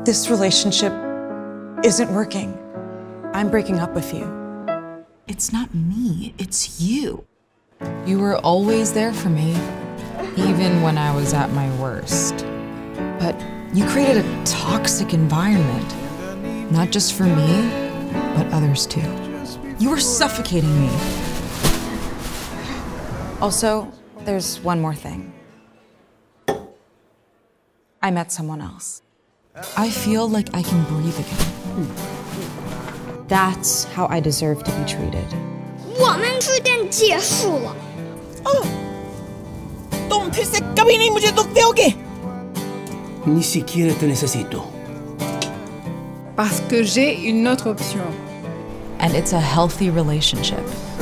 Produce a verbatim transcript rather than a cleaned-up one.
This relationship isn't working. I'm breaking up with you. It's not me, it's you. You were always there for me, even when I was at my worst. But you created a toxic environment, not just for me, but others too. You were suffocating me. Also, there's one more thing. I met someone else. I feel like I can breathe again. That's how I deserve to be treated. 我们之间结束了。 तुम फिर से कभी नहीं मुझे दुख दोगे। Ni siquiera te necesito. Parce que j'ai une autre option. And it's a healthy relationship.